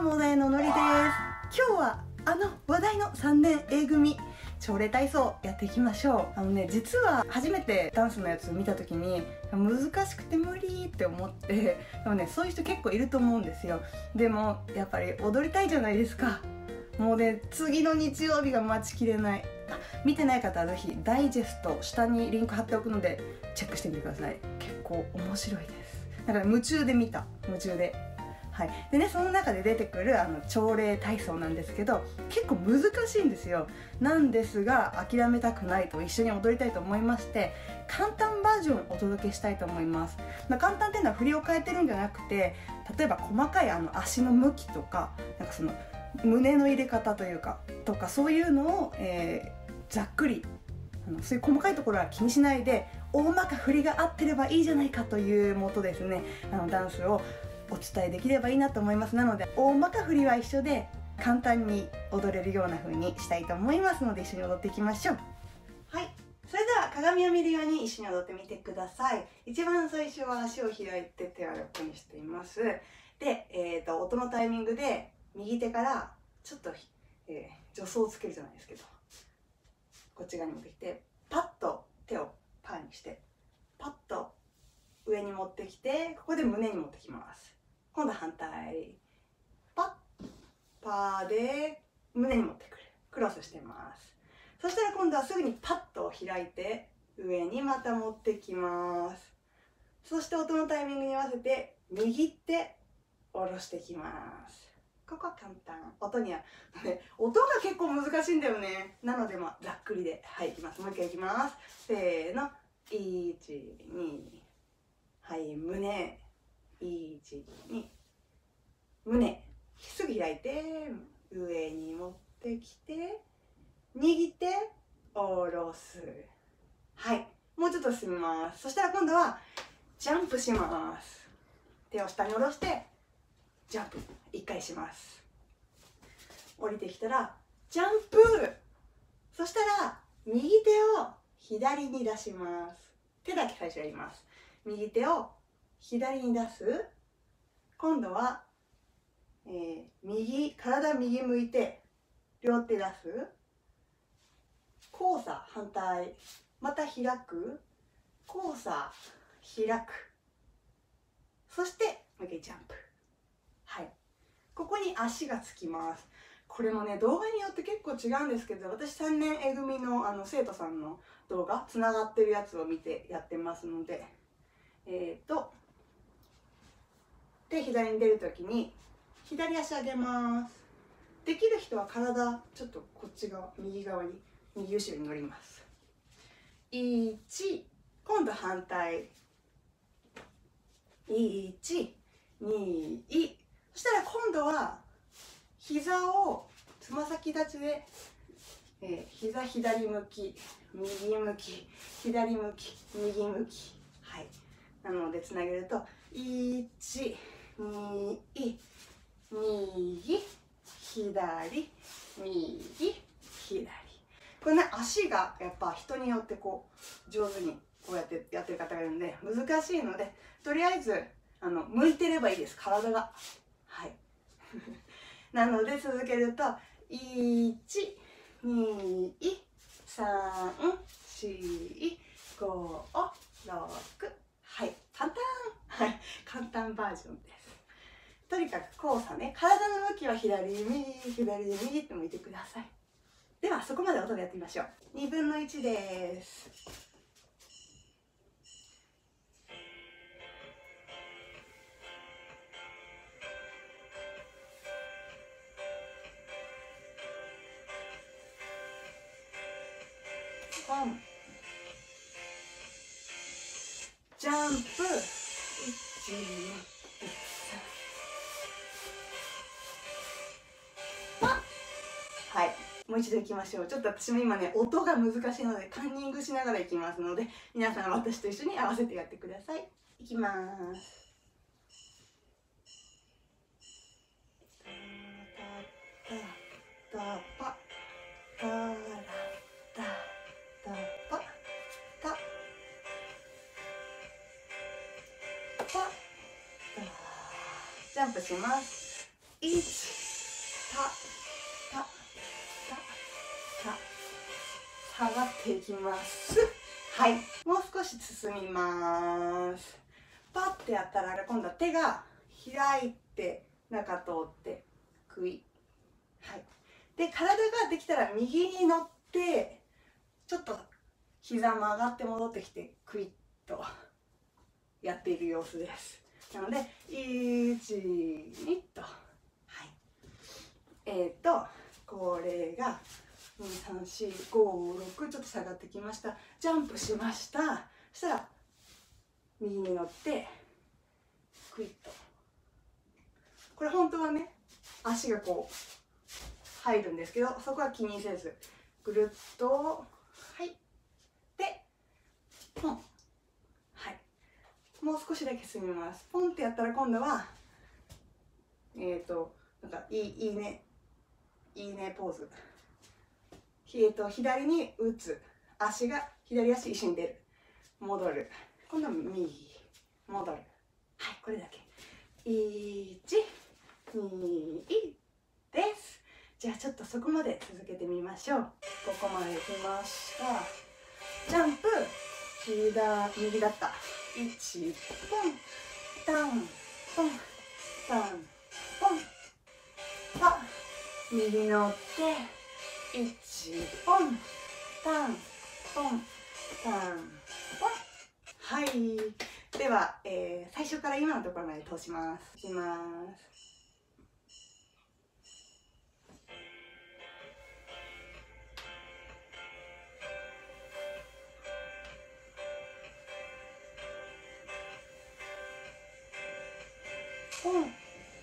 もだえののりです。今日は話題の3年 A 組朝礼体操やっていきましょう。実は初めてダンスのやつを見た時に難しくて無理って思って、そういう人結構いると思うんですよ。でもやっぱり踊りたいじゃないですか。もうね、次の日曜日が待ちきれない。見てない方はぜひダイジェスト下にリンク貼っておくのでチェックしてみてください。結構面白いです。だから夢中で見た。夢中で。はい、でね、その中で出てくる朝礼体操なんですけど、結構難しいんですよ。なんですが諦めたくないと、一緒に踊りたいと思いまして、簡単バージョンをお届けしたいと思います。簡単っていうのは振りを変えてるんじゃなくて、例えば細かい足の向きとか、その胸の入れ方というかそういうのを、ざっくりそういう細かいところは気にしないで、大まか振りが合ってればいいじゃないかというもとですね、ダンスをお伝えできればいいなと思います。なので大まか振りは一緒で簡単に踊れるような風にしたいと思いますので、一緒に踊っていきましょう。はい、それでは鏡を見るように一緒に踊ってみてください。一番最初は足を開いて手は横にしています。で、音のタイミングで右手からちょっと、助走をつけるじゃないですけど、こっち側に持ってきてパッと手をパーにしてパッと上に持ってきて、ここで胸に持ってきます。今度は反対、パッパーで胸に持ってくる、クロスしてます。そしたら今度はすぐにパッと開いて上にまた持ってきます。そして音のタイミングに合わせて右手下ろしてきます。ここは簡単。音には音が結構難しいんだよね。なのでざっくりで、はい、いきます。もう一回いきます。せーの、1、2、はい、胸、1、2、胸、すぐ開いて上に持ってきて握って下ろす。はい、もうちょっと進みます。そしたら今度はジャンプします。手を下に下ろしてジャンプ1回します。降りてきたらジャンプ。そしたら右手を左に出します。手だけ最初やります。右手を左に出す。今度は、体右向いて両手出す。交差反対、また開く、交差開く、そしてもう一回ジャンプ。はい、ここに足がつきます。これもね、動画によって結構違うんですけど、私3年 A 組の生徒さんの動画つながってるやつを見てやってますので、手左に出るときに左足上げます。できる人は体ちょっとこっち側、右側に、右後ろに乗ります。1、今度反対、1、2、そしたら今度は膝をつま先立ちで、膝左向き、右向き、左向き、右向き。はい、なのでつなげると1、2、右、左、右、左。これね、足がやっぱ人によってこう上手にこうやってやってる方がいるので難しいので、とりあえず向いてればいいです、体が。はいなので続けると1、2、3、4、5、6。はい、簡単。はい、簡単バージョンです。とにかく交差ね、体の向きは左右、左右って向いてください。ではそこまで音でやってみましょう。2分の1です。ジャンプ、1、2、3。はい、もう一度いきましょう。ちょっと私も今ね、音が難しいのでカンニングしながらいきますので、皆さん私と一緒に合わせてやってください。いきます。タタパタラタタパタパタ。ジャンプします。 1、た、た、た、た、下がっていきます。はい、もう少し進みます。パッてやったら今度は手が開いて中通ってクイ。はい、で体ができたら右に乗ってちょっと膝曲がって戻ってきてクイッとやっている様子です。なので1、2と、はい、これが2、3、4、5、6ちょっと下がってきました。ジャンプしました。そしたら右に乗ってクイッと。これ本当はね足がこう入るんですけど、そこは気にせずぐるっと、はいでポン、はい、もう少しだけ進みます。ポンってやったら今度はなんかいいねポーズ。左に打つ、足が左足一緒に出る、戻る、今度は右戻る。はい、これだけ。1、2です。じゃあちょっとそこまで続けてみましょう。ここまで来ました。ジャンプ右だった。1ポンタンポンタンポンパ、右乗って1ポンタンポンタンポン。はい、では、最初から今のところまで通します。します。ポン、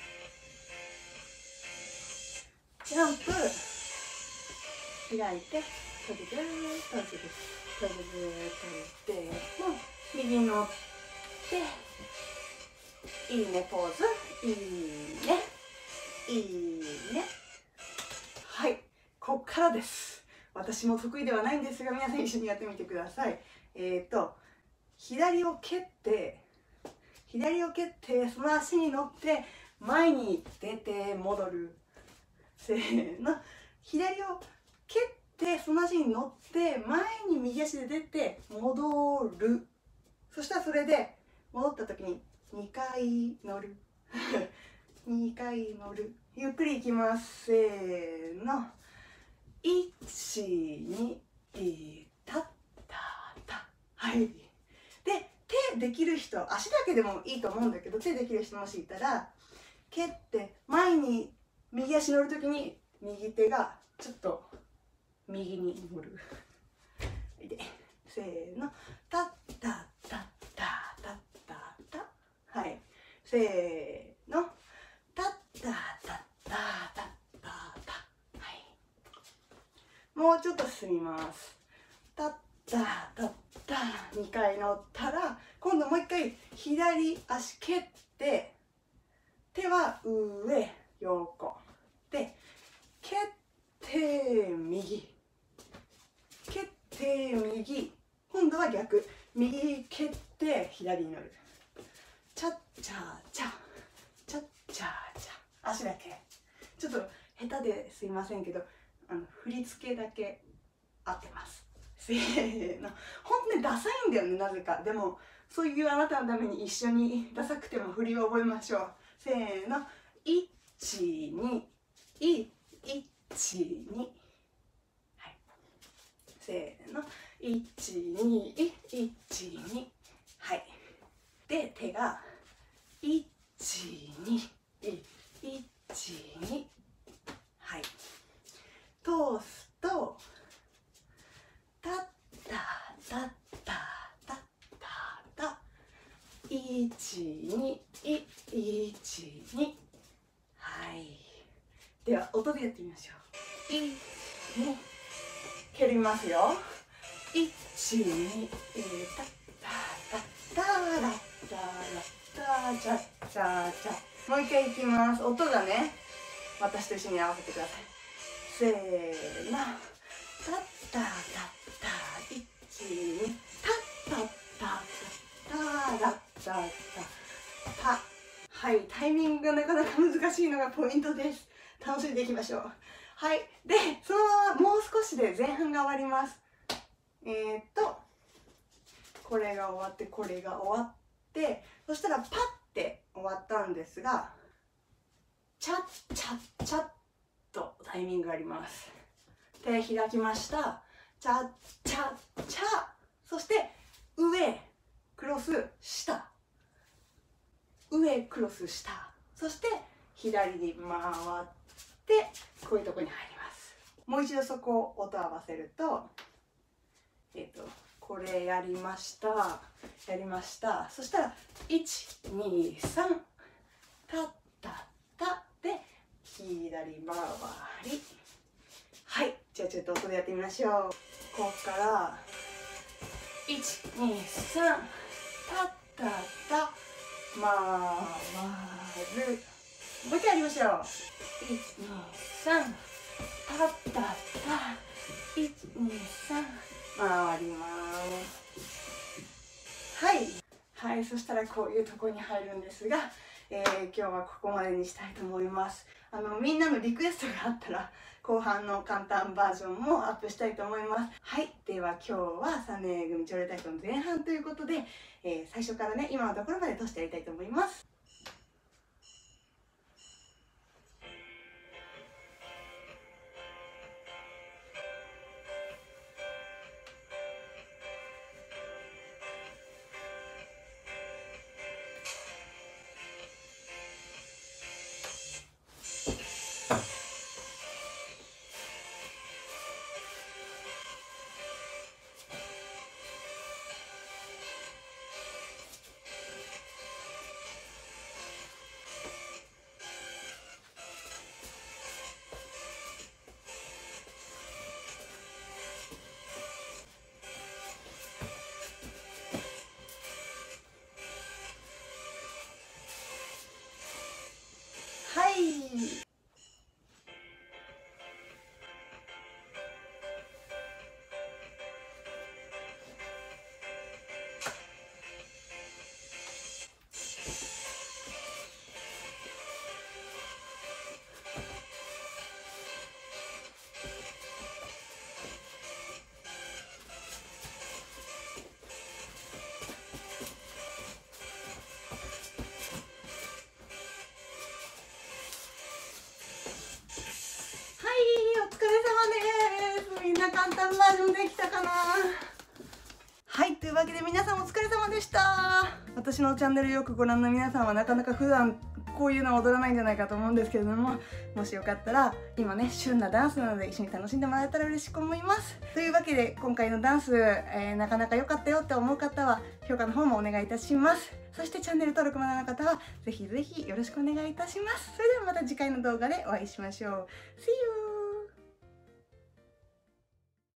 ジャンプ、開いて閉じる閉じる閉じる閉じて、もう右乗っていいねポーズ、いいねいいね。はい、こっからです。私も得意ではないんですが、皆さん一緒にやってみてください。左を蹴ってその足に乗って前に出て戻る。せーの、左を蹴ってその足に乗って前に右足で出て戻る。そしたらそれで戻った時に2回乗る2回乗る。ゆっくりいきます。せーの、1、2、たったた。はい。で、手できる人、足だけでもいいと思うんだけど、手できる人もしいたら、蹴って前に右足乗るときに右手がちょっと右に乗る。で、せーの、たったたったたったた。はい。せーの、たったたったたったた。はい。もうちょっと進みます。たったたった2回乗ったら、今度もう1回左足蹴って、手は上横で蹴って右蹴って右、今度は逆、右蹴って左に乗る。チャッチャーチャチャッチャーチャ。足だけちょっと下手ですいませんけど、振り付けだけ合ってます。せーの。本当にダサいんだよね、なぜか。でもそういうあなたのために一緒にダサくても振りを覚えましょう。せーの、1、2、1、2。はい。せーの、1、2、1、2。はい。で、手が、1、2、1、2。はい。通すと、たったたったたったた。1、2、1、2。はい。では音でやってみましょう。1、2、蹴りますよ。1、2、たったたたらたらたちゃちゃちゃ。もう一回いきます。音がね、私と一緒に合わせてください。せーの、たったたった1、2、たったたたたらたたた。 はい、タイミングがなかなか難しいのがポイントです。楽しんでいきましょう。はい、でそのままもう少しで前半が終わります。これが終わってこれが終わって、そしたらパッて終わったんですが、チャッチャッチャッとタイミングがあります。手開きました。チャッチャッチャ、そして上クロス下、上クロス下、そして左に回ってこういうところに入ります。もう一度そこを音合わせると、これやりました、やりました。そしたら123タッタッタで左回り。はい、じゃあちょっと音でやってみましょう。ここから123タッタッタ回る。もう一回やりましょう。123タッタッタ123回ります。はいはい、そしたらこういうとこに入るんですが、今日はここまでにしたいと思います。みんなのリクエストがあったら後半の簡単バージョンもアップしたいと思います。はい、では今日は3年 A 組朝礼体操の前半ということで、最初からね今のところまで通してやりたいと思います。はい。簡単バージョンできたかな。はい、というわけで皆さんお疲れ様でした。私のチャンネルよくご覧の皆さんはなかなか普段こういうのは踊らないんじゃないかと思うんですけれども、もしよかったら今ね旬なダンスなので一緒に楽しんでもらえたら嬉しく思います。というわけで今回のダンス、なかなか良かったよって思う方は評価の方もお願いいたします。そしてチャンネル登録まだの方はぜひぜひよろしくお願いいたします。それではまた次回の動画でお会いしましょう。See you!